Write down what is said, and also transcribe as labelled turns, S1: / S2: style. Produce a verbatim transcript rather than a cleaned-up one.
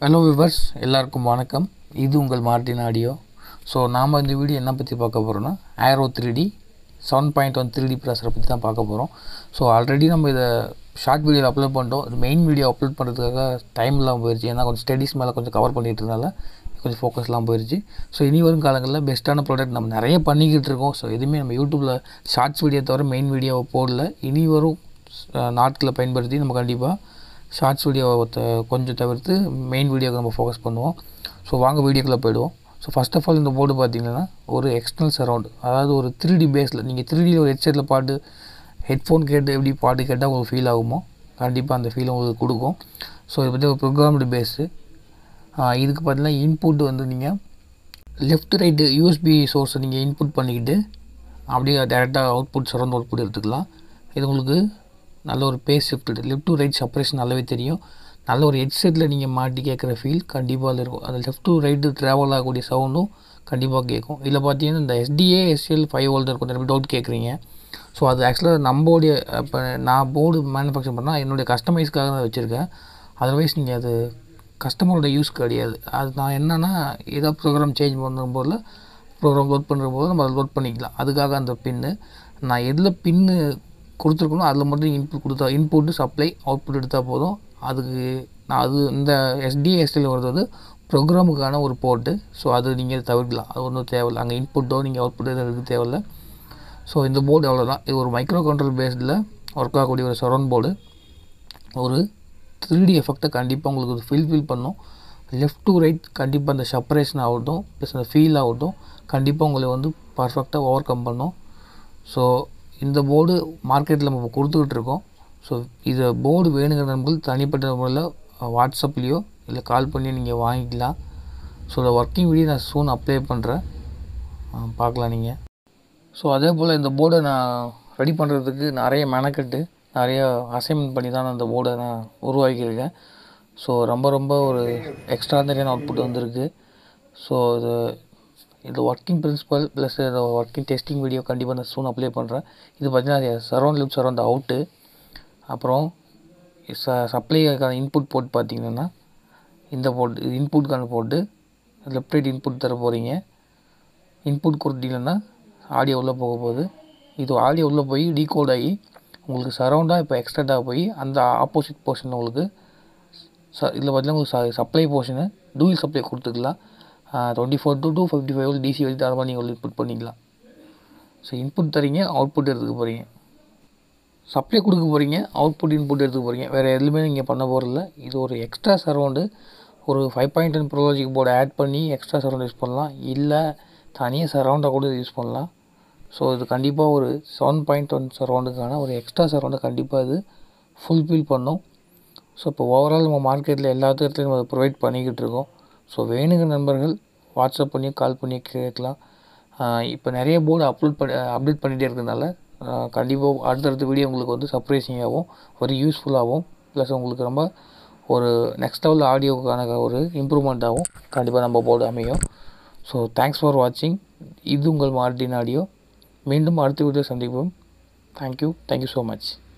S1: Hello viewers, எல்லாருக்கும் வணக்கம். இது உங்கள் மார்டின் ஆடியோ. ஸோ நாம் இந்த வீடியோ என்ன பற்றி பார்க்க போகிறோன்னா Auro three D seven point one three D ப்ராசரை பற்றி தான் பார்க்க போகிறோம். ஸோ ஆல்ரெடி நம்ம இதை ஷார்ட் வீடியோவில் அப்லோட் பண்ணிட்டோம். இது மெயின் வீடியோ அப்லோட் பண்ணுறதுக்காக டைம் இல்லாமல் போயிடுச்சு. ஏன்னா கொஞ்சம் ஸ்டடீஸ் மேலே கொஞ்சம் கவர் பண்ணிட்டு இருந்தால கொஞ்சம் ஃபோக்கஸ்லாம் போயிடுச்சு. ஸோ இனி வரும் காலங்களில் பெஸ்ட்டான ப்ராடக்ட் நம்ம நிறைய பண்ணிக்கிட்டு இருக்கோம். ஸோ எதுவுமே நம்ம யூடியூப்பில் ஷார்ட்ஸ் வீடியோ தவிர மெயின் வீடியோவை போடல. இனி வரும் நாட்களை பயன்படுத்தி நம்ம கண்டிப்பாக ஷார்ட்ஸ் வீடியோவை கொஞ்சம் தவிர்த்து மெயின் வீடியோவுக்கு நம்ம ஃபோக்கஸ் பண்ணுவோம். ஸோ வாங்க வீடியோக்குள்ளே போய்டுவோம். ஸோ ஃபஸ்ட் ஆஃப் ஆல் இந்த போர்டு பார்த்திங்கன்னா ஒரு எக்ஸ்டர்னல் சரவுண்ட், அதாவது ஒரு த்ரீ டி பேஸில் நீங்கள் த்ரீ டியில் ஒரு ஹெட்செட்டில் பாட்டு ஹெட்ஃபோன் கேட்டு எப்படி பாட்டு கேட்டால் உங்களுக்கு ஃபீல் ஆகுமோ கண்டிப்பாக அந்த ஃபீல் உங்களுக்கு கொடுக்கும். ஸோ இது பற்றி ஒரு ப்ரோக்ராம்டு பேஸு. இதுக்கு பார்த்தீங்கன்னா இன்புட் வந்து நீங்கள் லெஃப்ட் ரைட்டு யூஎஸ்பி சோர்ஸை நீங்கள் இன்புட் பண்ணிக்கிட்டு அப்படியே டேரெக்டாக அவுட்புட் சரவுண்ட் அவுட்புட் எடுத்துக்கலாம். இது உங்களுக்கு நல்ல ஒரு phase shift, left to right separation நல்லாவே தெரியும். நல்ல ஒரு ஹெட்செட்டில் நீங்கள் மாட்டி கேட்குற ஃபீல் கண்டிப்பாக இருக்கும். அது லெஃப்ட் டு ரைட்டு ட்ராவல் ஆகக்கூடிய சவுண்டும் கண்டிப்பாக கேட்கும். இதில் பார்த்தீங்கன்னா இந்த எஸ்டிஏ எஸ்எல் ஃபைவ் வோல்டர் கொஞ்சம் டவுட் கேட்குறீங்க. ஸோ அது ஆக்சுவலாக நம்மளுடைய இப்போ நான் போர்டு மேனுஃபேக்சர் பண்ணால் என்னுடைய கஸ்டமைஸ்க்காக தான் வச்சுருக்கேன். அதர்வைஸ் நீங்கள் அது கஸ்டமரோட யூஸ் கிடையாது. அது நான் என்னென்னா ஏதாவது ப்ரோக்ராம் சேஞ்ச் பண்ணும்போது ப்ரோக்ராம் லோட் பண்ணுற போது நம்ம அதை லோட் பண்ணிக்கலாம். அதுக்காக அந்த பின்னு நான் எதில் பின்னு கொடுத்துருக்கணும் அதில் மட்டும் இன்புட் கொடுத்தா இன்புட்டு சப்ளை அவுட்புட் எடுத்தால் போதும். அதுக்கு நான் அது இந்த எஸ்டிஎஸ்டியில் வருது வந்து ப்ரோக்ராமுக்கான ஒரு போர்ட்டு. ஸோ அது நீங்கள் தவிர்க்கலாம், அது ஒன்றும் தேவையில்லை. அங்கே இன்புட்டோ நீங்கள் அவுட்புட்டோ எதுவும் தேவையில்லை. ஸோ இந்த போர்டு அவ்வளோதான். இது ஒரு மைக்ரோ கண்ட்ரோல் பேஸில் ஒர்க் ஆகக்கூடிய ஒரு சரவுண்ட் போர்டு. ஒரு த்ரீ டி எஃபெக்டை கண்டிப்பாக உங்களுக்கு ஃபீல் ஃபீல் பண்ணும். லெஃப்ட் டு ரைட் கண்டிப்பாக அந்த செப்பரேஷன் ஆகட்டும் ப்ளஸ் அந்த ஃபீல் ஆகட்டும் கண்டிப்பாக உங்களை வந்து பர்ஃபெக்டாக ஓவர் கம் பண்ணும். ஸோ இந்த போர்டு மார்க்கெட்டில் நம்ம கொடுத்துக்கிட்டு இருக்கோம். ஸோ இதை போர்டு வேணுங்கிற நண்பர்கள் தனிப்பட்ட முறையில் வாட்ஸ்அப்லேயோ இல்லை கால் பண்ணி நீங்கள் வாங்கிக்கலாம். ஸோ இந்த ஒர்க்கிங் வீடியோ நான் சூன் அப்ளை பண்ணுறேன், பார்க்கலாம் நீங்கள். ஸோ அதே போல் இந்த போர்டை நான் ரெடி பண்ணுறதுக்கு நிறைய மெனக்கெட்டு நிறைய அசைன்மெண்ட் பண்ணி தான் நான் இந்த போர்டை நான் உருவாக்கியிருக்கேன். ஸோ ரொம்ப ரொம்ப ஒரு எக்ஸ்ட்ராடனரியான அவுட்புட் வந்திருக்கு. ஸோ இது இது ஒர்க்கிங் பிரின்சிபல் ப்ளஸ் இது ஒர்க்கிங் டெஸ்டிங் வீடியோ கண்டிப்பாக நான் சூன் அப்ளை பண்ணுறேன். இது பார்த்திங்கன்னா சரௌண்ட் லிப் சரௌண்ட் அவுட்டு. அப்புறம் ச சப்ளைக்கான இன்புட் போர்ட் பார்த்திங்கன்னா இந்த போர்ட், இது இன்புட்கான போர்ட்டு. லெஃப்ட் ரைட் இன்புட் தர போகிறீங்க. இன்புட் கொடுத்தீங்கன்னா ஆடியோ உள்ளே போக போகுது. இது ஆடியோ உள்ளே போய் டீகோட் ஆகி உங்களுக்கு சரௌண்டாக இப்போ எக்ஸ்ட்ராக்டாக போய் அந்த ஆப்போசிட் போர்ஷன் உங்களுக்கு ச இதில் பார்த்தீங்கன்னா உங்களுக்கு சப்ளை போர்ஷனு டூயல் சப்ளை கொடுத்துக்கலாம். Twenty four to two fifty five DC வரைக்கும் அது மாதிரி நீங்கள் இன்புட் பண்ணிக்கலாம். ஸோ இன்புட் தரீங்க, அவுட்புட் எடுத்துக்க போகிறீங்க. சப்ளை கொடுக்க போகிறீங்க, அவுட்புட் இன்புட் எடுத்துக்க போகிறீங்க. வேறு எதுவுமே நீங்கள் பண்ண போகிறதில்ல. இது ஒரு எக்ஸ்ட்ரா சரௌண்டு. ஒரு five point ten pro logic board add பண்ணி எக்ஸ்ட்ரா சரௌண்ட் யூஸ் பண்ணலாம், இல்லை தனியாக சரௌண்டாக கூட யூஸ் பண்ணலாம். ஸோ இது கண்டிப்பாக ஒரு செவன் பாயிண்ட் ஒன் சரௌண்டுக்கான ஒரு எக்ஸ்ட்ரா சரௌண்டை கண்டிப்பாக இது ஃபுல்ஃபில் பண்ணும். ஸோ இப்போ ஓவரால் நம்ம மார்க்கெட்டில் எல்லா இடத்துலையும் நம்ம ப்ரொவைட் பண்ணிக்கிட்டு இருக்கோம். ஸோ வேணுங்கிற நண்பர்கள் வாட்ஸ்அப் பண்ணி கால் பண்ணி கேட்கலாம். இப்போ நிறைய போர்டு அப்லோட் பண்ணி அப்டேட் பண்ணிகிட்டே இருக்கிறதுனால கண்டிப்பாக அடுத்தடுத்த வீடியோ உங்களுக்கு வந்து சர்ப்ரைசிங்காகவும் ஒரு யூஸ்ஃபுல்லாகவும் ப்ளஸ் உங்களுக்கு ரொம்ப ஒரு நெக்ஸ்ட் லெவல் ஆடியோக்கான ஒரு இம்ப்ரூவ்மெண்ட்டாகவும் கண்டிப்பாக நம்ம போர்டு அமையும். ஸோ தேங்க்ஸ் ஃபார் வாட்சிங். இது உங்கள் மார்டின் ஆடியோ. மீண்டும் அடுத்த வீடியோ சந்திப்போம். Thank you thank you so much.